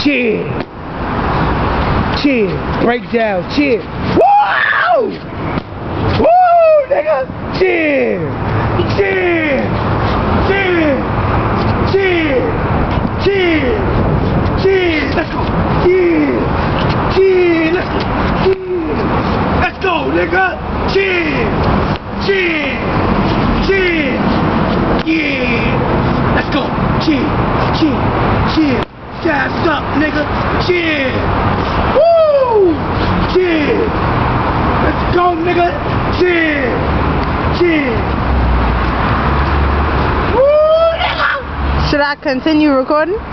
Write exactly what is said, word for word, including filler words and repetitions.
Chill. Chill. Break down. Chill. Woo! Woo, nigga. Chill. Chill. Chill. Chill. Chill. Chill. Let's go. Chill. Chill. Let's go. Chill. Let's go, nigga. Chill. Chill. Chill. Yeah. Let's go. Chill. Chill. Chill. Gas up, nigga. Chill. Woo! Chill. Let's go, nigga. Chill. Chill. Woo, nigga. Should I continue recording?